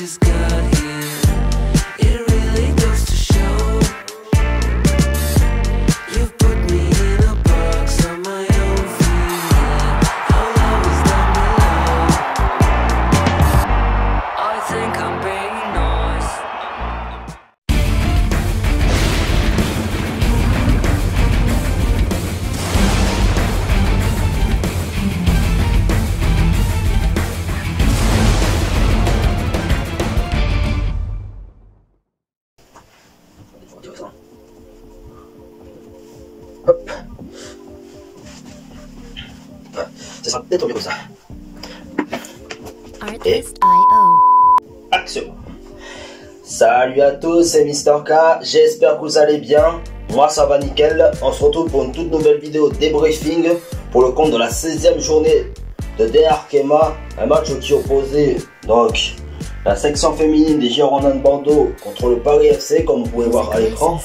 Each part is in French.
just got here. It really goes to show you've put me in a box on my own feet. How low is down below? I think I'm being nice. Hop. Ça sera peut-être mieux comme ça. Artlist.io. Action. Salut à tous, c'est Mister K, j'espère que vous allez bien. Moi ça va nickel, on se retrouve pour une toute nouvelle vidéo débriefing pour le compte de la 16e journée de DR Kema. Un match qui opposait donc la section féminine des Girondins de Bordeaux contre le Paris FC, comme vous pouvez voir à l'écran.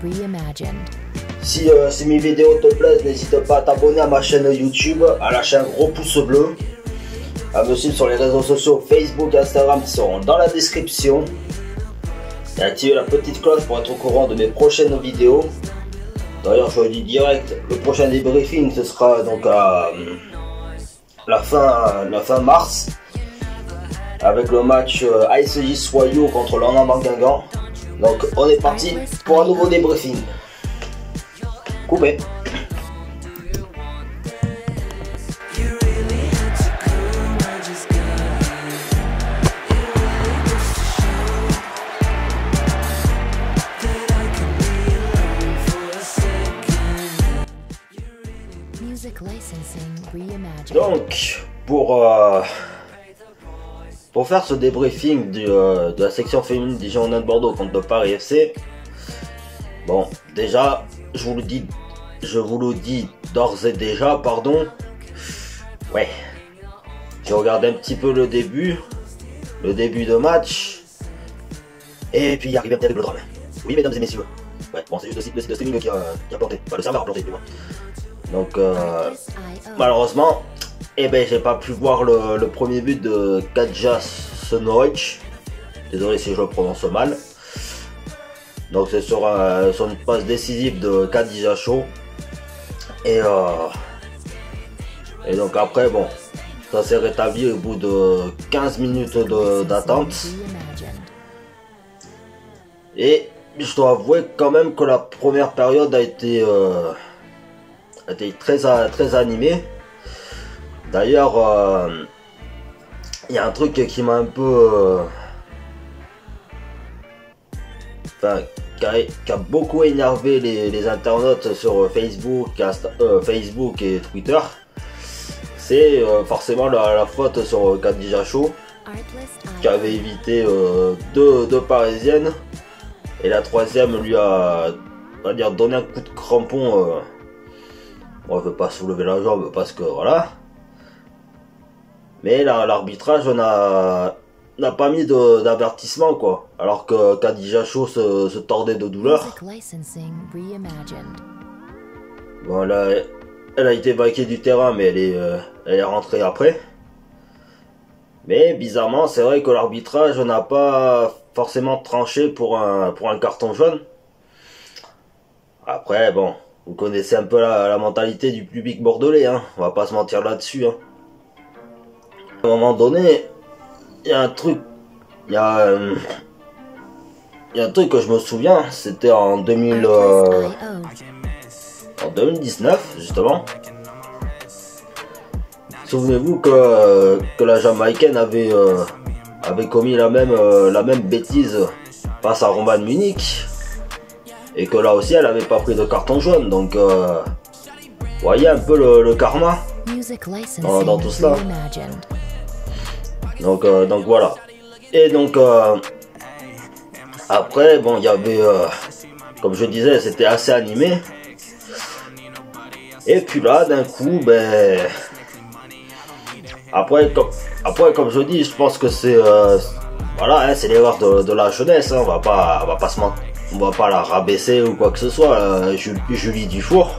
Si mes vidéos te plaisent, n'hésite pas à t'abonner à ma chaîne YouTube, à lâcher un gros pouce bleu, à me suivre sur les réseaux sociaux Facebook et Instagram qui seront dans la description, et activer la petite cloche pour être au courant de mes prochaines vidéos. D'ailleurs, je le dis direct, le prochain débriefing ce sera donc à la fin mars, avec le match ASJ Soyaux contre l'Ornament Guingamp. Donc on est parti pour un nouveau débriefing. Coupé. Donc pour faire ce débriefing de la section féminine des Girondins de Bordeaux contre le Paris FC, bon déjà je vous le dis d'ores et déjà, pardon. Ouais, j'ai regardé un petit peu le début de match, et puis il arrive avec le drame. Oui mesdames et messieurs, ouais bon c'est juste le site de streaming qui a planté, enfin le serveur a planté plus loin. Donc malheureusement, eh ben j'ai pas pu voir le premier but de Katja Sonowicz. Désolé si je le prononce mal. Donc c'est sur une passe décisive de Khadija Shaw. Et donc après bon, ça s'est rétabli au bout de 15 minutes d'attente. Et je dois avouer quand même que la première période a été très animée. D'ailleurs, il y a un truc qui m'a un peu qui a beaucoup énervé les internautes sur Facebook et Twitter. C'est forcément la faute sur Khadija Shaw, qui avait évité deux parisiennes, et la troisième lui a, on va dire, donné un coup de crampon. Bon, elle veut pas soulever la jambe parce que voilà, mais l'arbitrage n'a pas mis d'avertissement quoi, alors que Khadija Shaw se tordait de douleur. Bon là, elle a été vaquée du terrain, mais elle est rentrée après. Mais bizarrement, c'est vrai que l'arbitrage n'a pas forcément tranché pour un carton jaune. Après bon, vous connaissez un peu la mentalité du public bordelais, hein, on va pas se mentir là-dessus, hein. À un moment donné, il y a un truc, il y a un truc que je me souviens, c'était en 2019 justement. Souvenez-vous que la Jamaïcaine avait commis la même bêtise face à Roman Munich, et que là aussi elle avait pas pris de carton jaune. Donc voyez un peu le karma dans tout cela. Donc voilà. Et donc après bon, il y avait comme je disais, c'était assez animé. Et puis là d'un coup ben après comme je dis, je pense que c'est voilà, hein, c'est l'erreur de la jeunesse, hein, on va pas se mentir, on va pas la rabaisser ou quoi que ce soit. Julie Dufour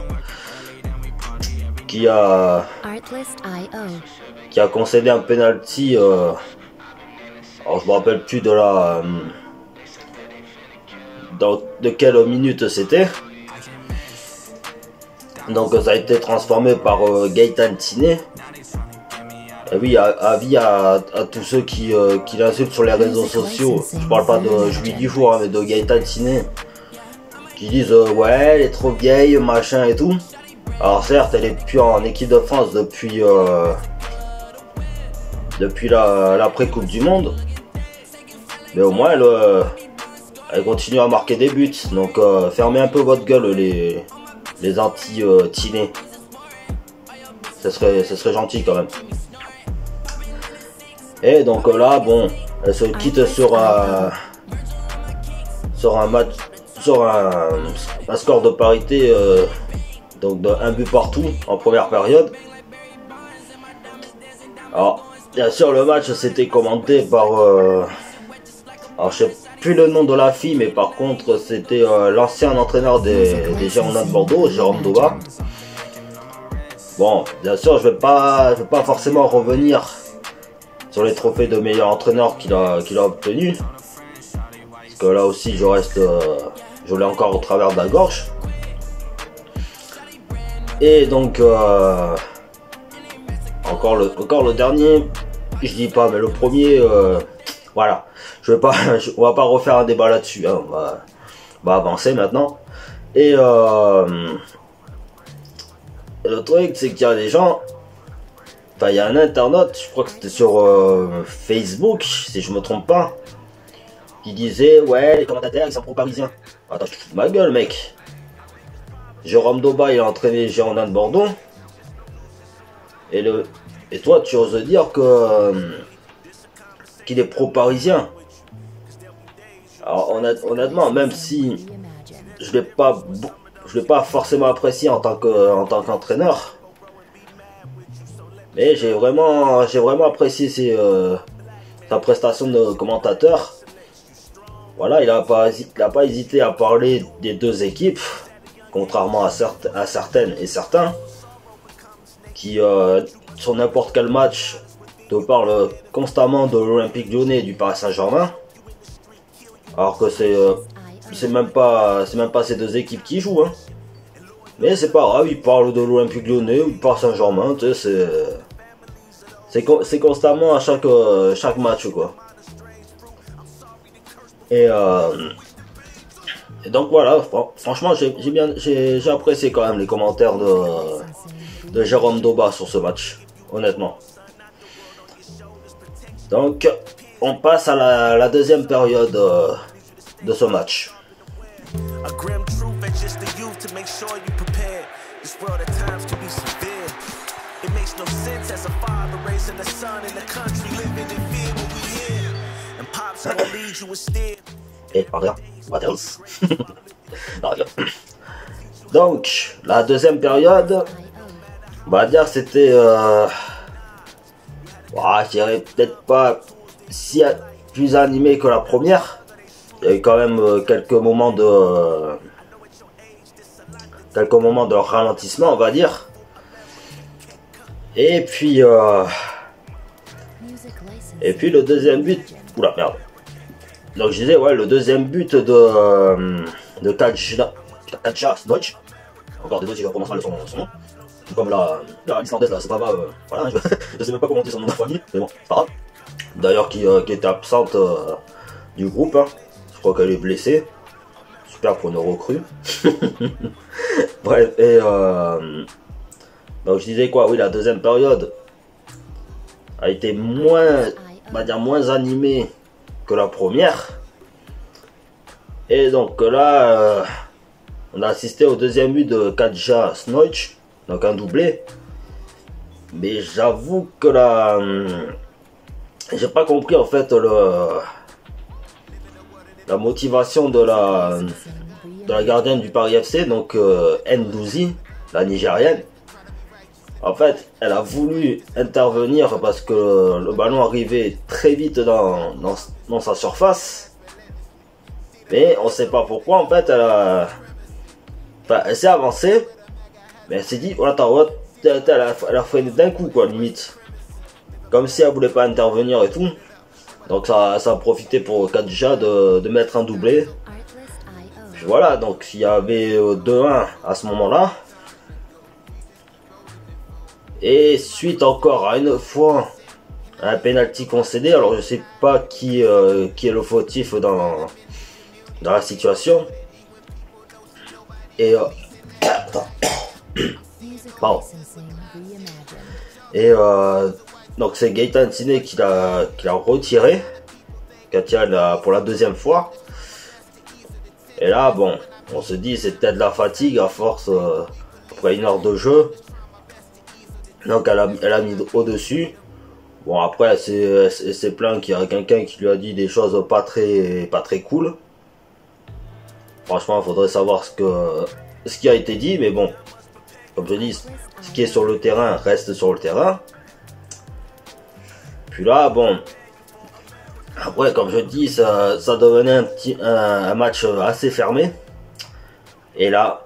qui a concédé un penalty Alors je me rappelle plus de la de quelle minute c'était. Donc ça a été transformé par Gaëtan Tiné. Et oui, avis à tous ceux qui l'insultent sur les réseaux sociaux. Je parle pas de Julie Dufour, hein, mais de Gaëtan Tiné. Qui disent ouais, elle est trop vieille, machin et tout. Alors certes, elle est plus en équipe de France depuis l'après-coupe du monde. Mais au moins, elle continue à marquer des buts. Donc fermez un peu votre gueule, les anti-tinés. Ce serait gentil quand même. Et donc là, bon, elle se quitte sur un match, sur un score de parité, donc de 1 but partout en première période. Alors, bien sûr, le match c'était commenté par, alors je sais plus le nom de la fille, mais par contre c'était l'ancien entraîneur des Girondins de Bordeaux, Jérôme Doba. Bon, bien sûr, je vais pas forcément revenir sur les trophées de meilleur entraîneur qu'il a obtenu, parce que là aussi je l'ai encore au travers de la gorge. Et donc encore le dernier, je dis pas, mais le premier, voilà, on va pas refaire un débat là-dessus, hein, on va avancer maintenant. Et le truc, c'est qu'il y a des gens, enfin il y a un internaute, je crois que c'était sur Facebook, si je me trompe pas, qui disait ouais, les commentateurs ils sont pro-parisiens. Attends, je te fous de ma gueule, mec. Jérôme Doba il a entraîné les Girondins de Bordeaux. Et toi tu oses dire qu'il est pro-parisien. Alors honnêtement, même si je l'ai pas forcément apprécié en tant qu'entraîneur, mais j'ai vraiment apprécié sa prestation de commentateur. Voilà, il a pas hésité à parler des deux équipes, contrairement à certaines et certains qui sur n'importe quel match te parlent constamment de l'Olympique Lyonnais et du Paris Saint-Germain, alors que c'est même pas ces deux équipes qui jouent, hein. Mais c'est pas grave, ils parlent de l'Olympique Lyonnais ou du Paris Saint-Germain, tu sais, c'est constamment à chaque match, quoi. Et donc voilà, franchement j'ai apprécié quand même les commentaires de Jérôme Doba sur ce match, honnêtement. Donc on passe à la deuxième période de ce match. Et regarde, what else? Donc la deuxième période, on va dire c'était je dirais peut-être pas si plus animé que la première. Il y a eu quand même quelques moments de ralentissement, on va dire. Et puis le deuxième but, oula merde. Donc je disais ouais, le deuxième but de Katja Snoich. Encore désolé si je prononce mal son nom. Comme la islandaise là, c'est pas grave. Voilà, je sais même pas comment on dit son nom de famille, mais bon, c'est pas grave. D'ailleurs qui était absente du groupe, hein. Je crois qu'elle est blessée. Super pour une recrue. Bref, et donc je disais quoi, oui, la deuxième période a été moins animée que la première. Et donc là, on a assisté au deuxième but de Katja Snoich, donc un doublé. Mais j'avoue que là, j'ai pas compris en fait la motivation de la gardienne du Paris FC, donc Ndouzi, la Nigérienne. En fait, elle a voulu intervenir parce que le ballon arrivait très vite dans sa surface. Mais on sait pas pourquoi, en fait, elle s'est avancée, mais elle s'est dit, voilà, elle a freiné d'un coup, quoi, limite. Comme si elle voulait pas intervenir et tout. Donc ça a profité pour Kadija de mettre un doublé. Puis voilà, donc il y avait 2-1 à ce moment-là. Et suite encore à une fois un penalty concédé, alors je sais pas qui est le fautif dans la situation. Et pardon. Et donc c'est Gaëtan Siné qui l'a retiré, Katia pour la deuxième fois. Et là bon, on se dit c'est peut-être la fatigue à force après une heure de jeu. Donc elle a mis au-dessus. Bon après c'est plein qu'il y a quelqu'un qui lui a dit des choses pas très cool. Franchement il faudrait savoir ce qui a été dit, mais bon, comme je dis, ce qui est sur le terrain reste sur le terrain. Puis là bon, après comme je dis ça devenait un match assez fermé. Et là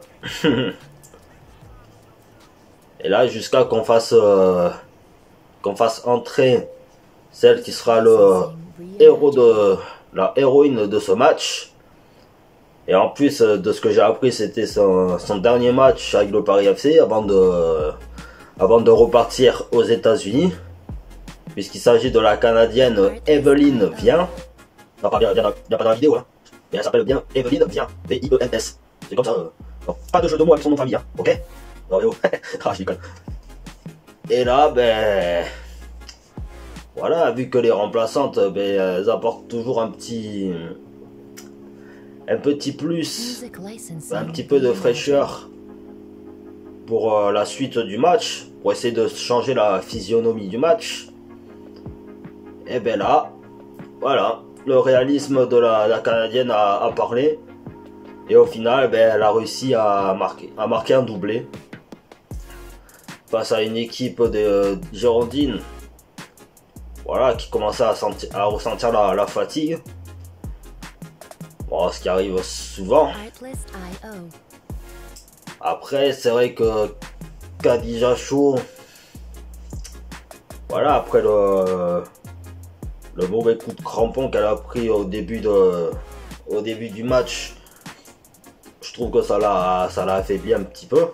et là jusqu'à qu'on fasse entrer celle qui sera la héroïne de ce match. Et en plus de ce que j'ai appris, c'était son dernier match avec le Paris FC avant de repartir aux États-Unis, puisqu'il s'agit de la Canadienne Evelyne Viens. Non, il n'y a pas dans la vidéo, hein. Mais elle s'appelle bien Evelyne Viens, V-I-E-N-S. C'est comme ça. Non, pas de jeu de mots avec son nom de famille, hein. Ok? Non, mais oh. Ah, je déconne. Et là, ben voilà, vu que les remplaçantes, ben, elles apportent toujours un petit plus, un petit peu de fraîcheur pour la suite du match, pour essayer de changer la physionomie du match. Et ben là, voilà, le réalisme de la Canadienne a parlé. Et au final, ben, elle a réussi à marquer un doublé face à une équipe de Girondines, voilà, qui commençait à ressentir la fatigue. Bon, ce qui arrive souvent. Après, c'est vrai que Kadija Show, voilà, après le mauvais coup de crampon qu'elle a pris au début du match, je trouve que ça l'a affaibli un petit peu.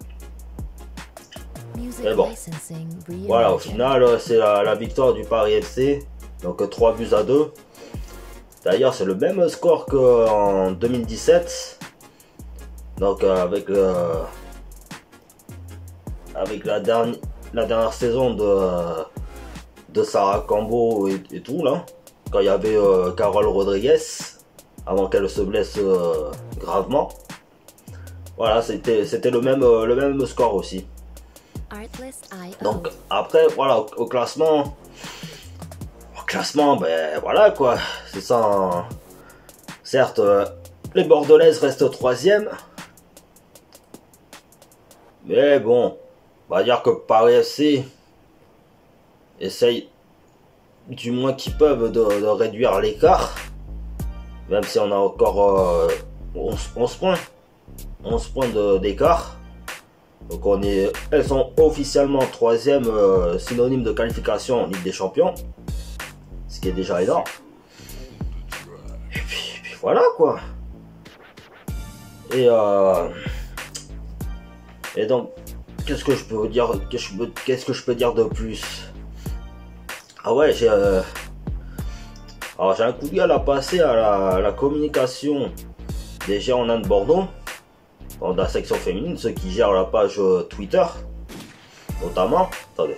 Mais bon, voilà, au final, c'est la victoire du Paris FC, donc 3-2. D'ailleurs, c'est le même score qu'en 2017. Donc avec la dernière saison de Sarah Cambo et tout là, quand il y avait Carole Rodriguez, avant qu'elle se blesse gravement. Voilà, c'était le même score aussi. Donc après, voilà, au classement, ben voilà quoi, c'est ça. Certes, les Bordelaises restent 3e, mais bon, on va dire que Paris FC essaye du moins qu'ils peuvent de réduire l'écart, même si on a encore 11 points, 11 points d'écart. Donc elles sont officiellement 3e, synonyme de qualification en Ligue des Champions, ce qui est déjà énorme. Et puis voilà quoi. Et donc qu'est-ce que je peux dire, qu'est-ce que je peux dire de plus? Ah ouais, j'ai un coup de gueule à passer à la communication des Girondins de Bordeaux, dans la section féminine, ceux qui gèrent la page Twitter, notamment. Attendez.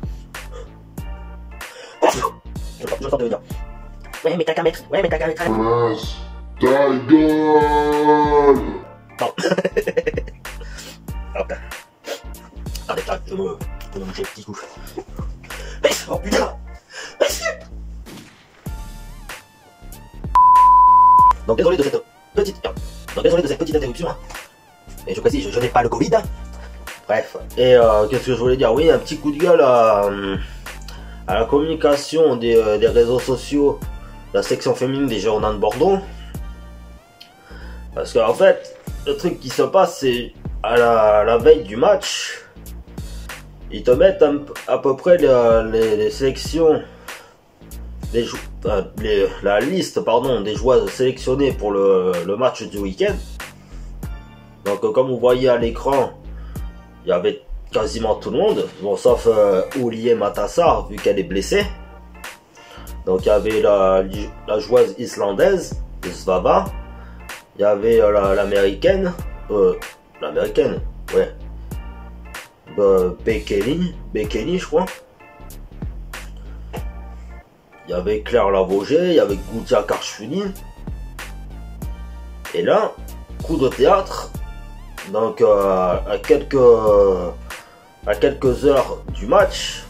Je sens de venir. Ouais, mais t'as qu'à mettre. Ta gueule. Pardon. Attendez, je me moucher le petit coup. Baisse, oh putain. Baisse. Donc désolé de cette petite interruption. Et je précise, je n'ai pas le Covid. Bref. Et qu'est-ce que je voulais dire? Oui, un petit coup de gueule à la communication des réseaux sociaux, la section féminine des Girondins de Bordeaux. Parce qu'en fait, le truc qui se passe, c'est à la veille du match, ils te mettent à peu près les sélections la liste pardon, des joueurs sélectionnés pour le match du week-end. Donc comme vous voyez à l'écran, il y avait quasiment tout le monde, bon, sauf Oulié Matassar vu qu'elle est blessée. Donc il y avait la joueuse islandaise, Svava. Il y avait l'américaine, ouais, Bekele je crois. Il y avait Claire Lavogé, il y avait Goutia Karchfuni. Et là, coup de théâtre. Donc à quelques heures du match,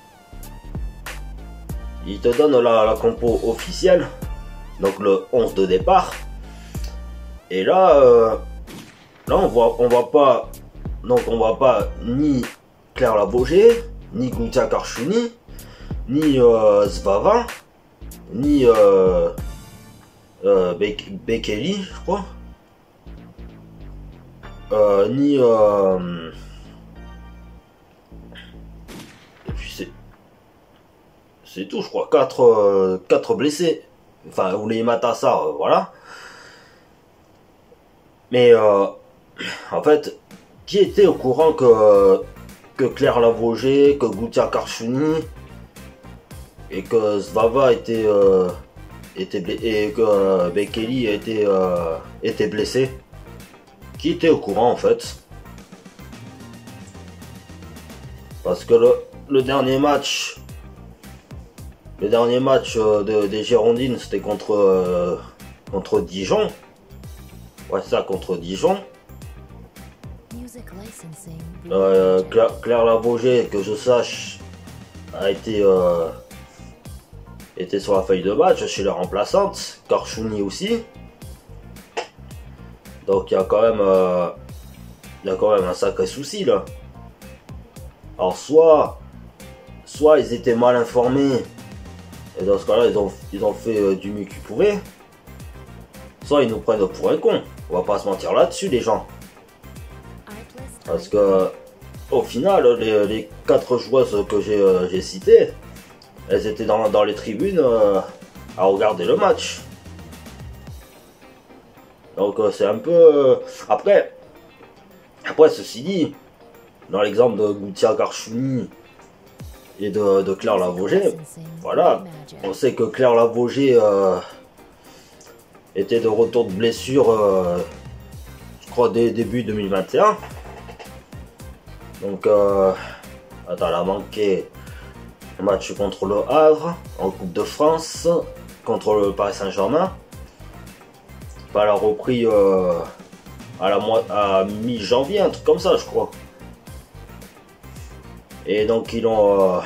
il te donne la compo officielle, donc le 11 de départ. Et là, on voit pas ni Claire Lavogé, ni Goutia Karchfuni, ni Svava, ni Bekele, je crois. Ni et puis c'est tout, je crois. 4 blessés, enfin Oulié Matassar, voilà. Mais en fait, qui était au courant que Claire Lavogé, que Goutia Karchfuni et que Svava était et que Bekele était blessé? Qui était au courant en fait? Parce que le dernier match des Girondines, c'était contre Dijon. Ouais, ça, contre Dijon. Claire Lavogé, que je sache, était sur la feuille de match chez la remplaçante. Karchfuni aussi. Donc il y a quand même un sacré souci là. Alors soit ils étaient mal informés, et dans ce cas-là ils ont fait du mieux qu'ils pouvaient. Soit ils nous prennent pour un con. On va pas se mentir là-dessus les gens. Parce que au final les 4 joueuses que j'ai citées, elles étaient dans les tribunes à regarder le match. Donc c'est un peu... Après, ceci dit, dans l'exemple de Goutia Karchfuni et de Claire Lavogé, voilà, on sait que Claire Lavogé était de retour de blessure, je crois, dès début 2021. Donc, elle a manqué un match contre le Havre, en Coupe de France, contre le Paris Saint-Germain. Elle a repris à mi-janvier, un truc comme ça, je crois. Et donc ils ont,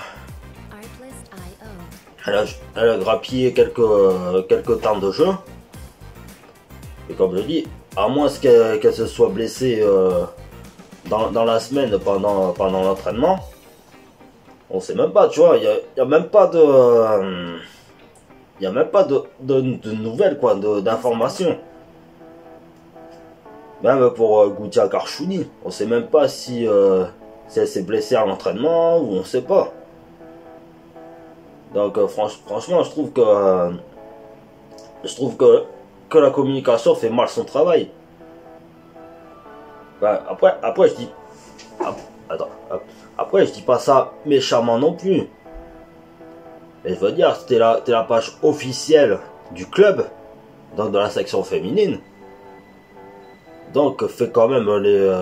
elle a grappillé quelques temps de jeu. Et comme je dis, à moins qu'elle se soit blessée dans la semaine pendant l'entraînement, on sait même pas, tu vois. Il y a même pas de nouvelles, quoi, d'informations. Même pour Goutia Karchfuni, on sait même pas si elle s'est blessée à l'entraînement ou on sait pas. Donc franchement, je trouve que la communication fait mal son travail. Ben, après je dis, après je dis pas ça méchamment non plus. Mais je veux dire, c'était la page officielle du club, donc de la section féminine. Donc fais quand même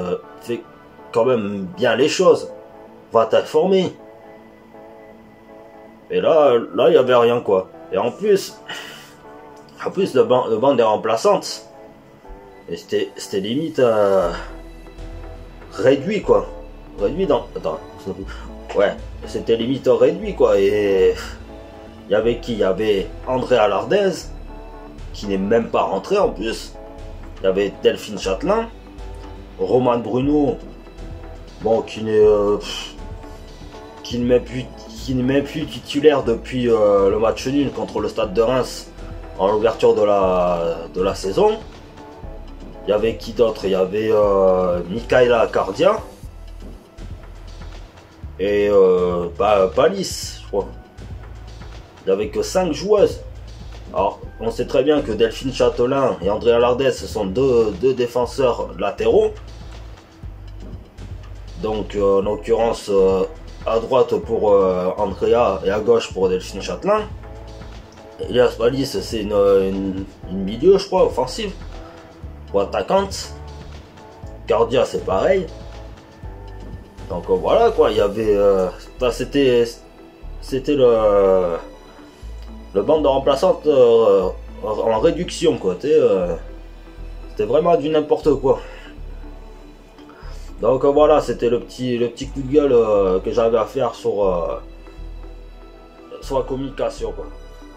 bien les choses. Va t'informer. Et là il y avait rien, quoi. Et en plus le banc des remplaçantes, et c'était limite réduit, quoi. Réduit dans... Attends. Ouais, c'était limite réduit, quoi. Et il y avait qui? Il y avait André Alardez, qui n'est même pas rentré en plus. Il y avait Delphine Châtelain, Romane Bruno, bon, qui n'est même plus titulaire depuis le match nul contre le Stade de Reims en l'ouverture de la saison. Il y avait qui d'autre? Il y avait Michaela Cardia et Palis, je crois. il n'y avait que 5 joueuses. Alors, on sait très bien que Delphine Châtelain et Andrea Lardès, ce sont deux défenseurs latéraux. Donc, en l'occurrence, à droite pour Andrea et à gauche pour Delphine Châtelain. Elias Wallis, c'est une milieu, je crois, offensive. Ou attaquante. Cardia, c'est pareil. Donc, voilà, quoi. Il y avait... c'était le banc de remplaçantes en réduction, quoi. C'était vraiment du n'importe quoi. Donc voilà, c'était le petit coup de gueule que j'avais à faire sur la communication, quoi.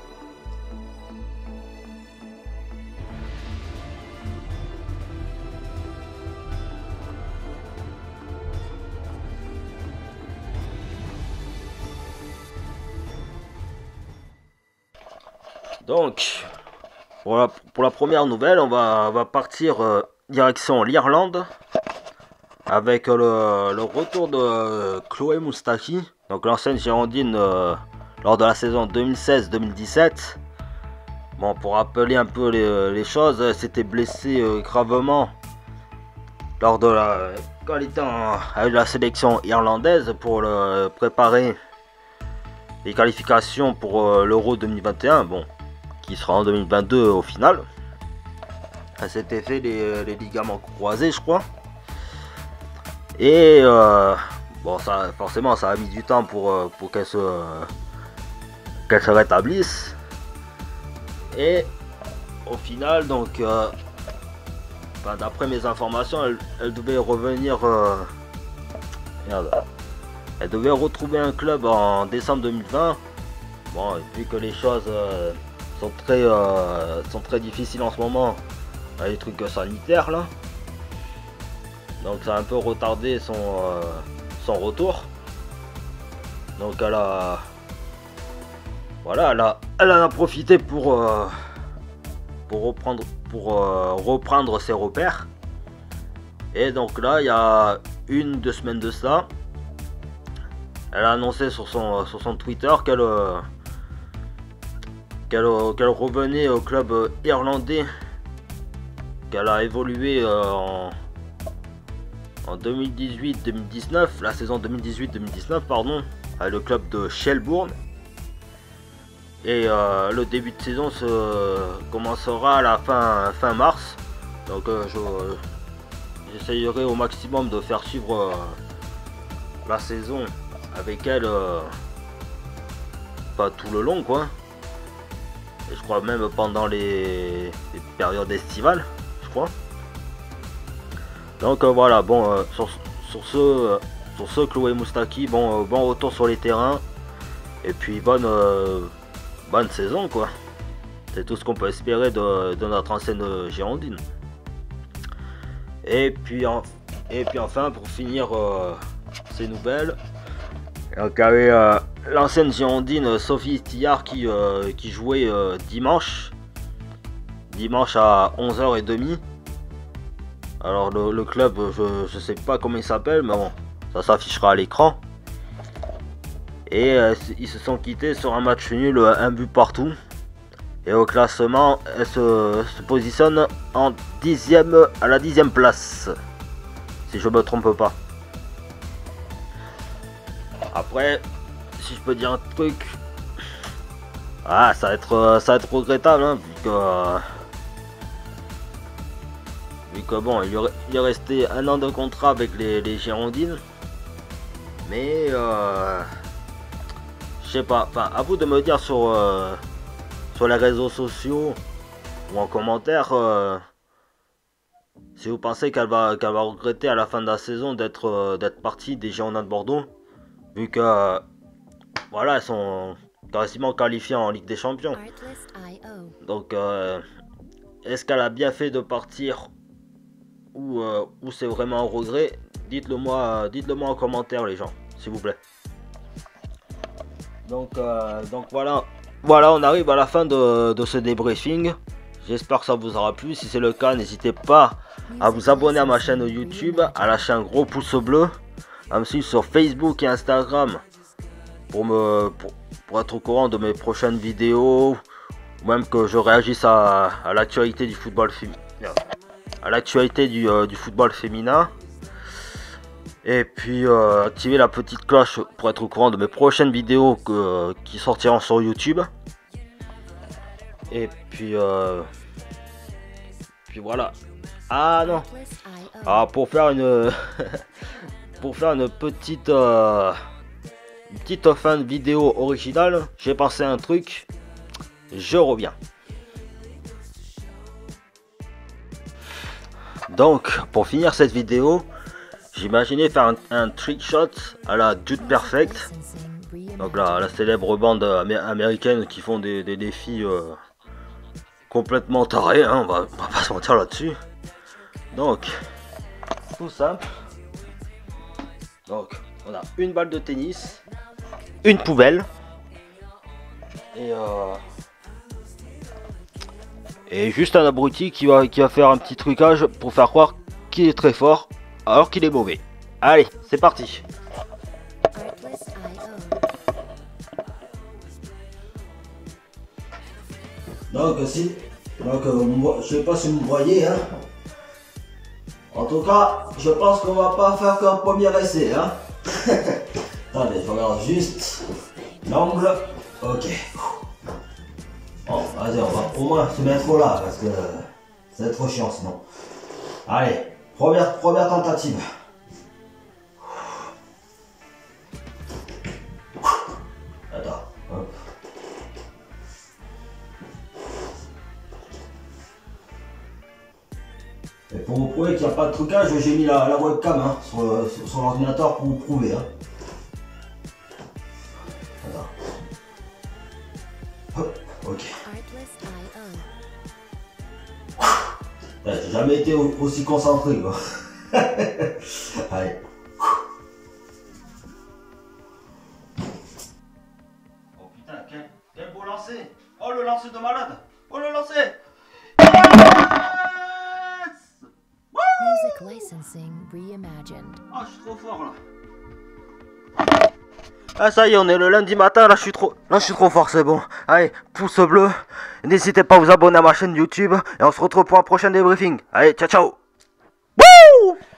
Donc, pour la première nouvelle, on va partir direction l'Irlande avec le retour de Chloé Moustaki, donc l'ancienne Girondine lors de la saison 2016-2017. Bon, pour rappeler un peu les choses, elle s'était blessée gravement lors de quand elle était avec la sélection irlandaise pour préparer les qualifications pour l'Euro 2021. Bon, qui sera en 2022 au final. Elle s'était fait les ligaments croisés, je crois. Et bon, ça, forcément, ça a mis du temps pour qu'elle se rétablisse. Et au final, donc, d'après mes informations, elle devait revenir. Elle devait retrouver un club en décembre 2020. Bon, et vu que les choses sont très difficiles en ce moment, les trucs sanitaires là, donc ça a un peu retardé son retour. Donc elle en a profité pour reprendre ses repères. Et donc là, il y a 2 semaines de ça, elle a annoncé sur son Twitter qu'elle revenait au club irlandais, qu'elle a évolué en 2018-2019, la saison 2018-2019 pardon, avec le club de Shelbourne. Et le début de saison commencera à la fin mars. Donc j'essayerai au maximum de faire suivre la saison avec elle, pas tout le long, quoi. Et je crois même pendant les périodes estivales, je crois. Donc voilà, bon, sur ce Chloé Moustaki, bon retour sur les terrains. Et puis bonne saison, quoi. C'est tout ce qu'on peut espérer de notre ancienne Girondine. Et puis enfin, pour finir ces nouvelles, donc il y avait l'ancienne Girondine Sophie Tillard qui jouait dimanche à 11h30. Alors le club, je sais pas comment il s'appelle, mais bon, ça s'affichera à l'écran. Et ils se sont quittés sur un match nul, un but partout. Et au classement, elle se positionne à la 10e place, si je me trompe pas. Après, si je peux dire un truc, ça va être regrettable, hein, vu que bon, il est resté 1 an de contrat avec les Girondines. Mais je sais pas, enfin à vous de me dire sur les réseaux sociaux ou en commentaire si vous pensez qu'elle va regretter à la fin de la saison d'être partie des Girondins de Bordeaux, vu que voilà, elles sont quasiment qualifiées en Ligue des Champions. Donc est-ce qu'elle a bien fait de partir ou c'est vraiment un regret? Dites-le moi en commentaire, les gens, s'il vous plaît. Donc voilà, on arrive à la fin de ce débriefing. J'espère que ça vous aura plu. Si c'est le cas, n'hésitez pas à vous abonner à ma chaîne YouTube, à lâcher un gros pouce bleu, à me suivre sur Facebook et Instagram pour être au courant de mes prochaines vidéos, ou même que je réagisse à l'actualité du football féminin. Et puis activer la petite cloche pour être au courant de mes prochaines vidéos qui sortiront sur YouTube. Et puis voilà. Ah non. Ah, pour faire une petite fin de vidéo originale, j'ai pensé à un truc. Je reviens. Donc pour finir cette vidéo, j'imaginais faire un trick shot à la Dude Perfect. Donc la célèbre bande américaine qui font des défis complètement tarés, hein, on va pas se mentir là-dessus. Donc, tout simple. Donc, on a une balle de tennis, une poubelle, et juste un abruti qui va faire un petit trucage pour faire croire qu'il est très fort alors qu'il est mauvais. Allez, c'est parti. Donc, je sais pas si vous me voyez, hein. En tout cas, je pense qu'on va pas faire qu'un premier essai, hein. Attendez, je regarde juste l'angle. Ok. Bon, vas-y, on va au moins se mettre là, parce que c'est trop chiant sinon. Allez, première tentative. Attends, hop. Et pour vous prouver qu'il n'y a pas de trucage, j'ai mis la webcam, hein, sur l'ordinateur pour vous prouver. Hein. Attends. Hop, ok. J'ai jamais été aussi concentré, quoi. Allez. Oh putain, quel beau lancer. Oh, le lancer de malade. Oh, le lancer. Music licensing reimagined. Ah, je suis trop fort là. Ah, ça y est, on est le lundi matin, là je suis trop fort, c'est bon. Allez, pouce bleu. N'hésitez pas à vous abonner à ma chaîne YouTube et on se retrouve pour un prochain débriefing. Allez, ciao ciao. Wouh!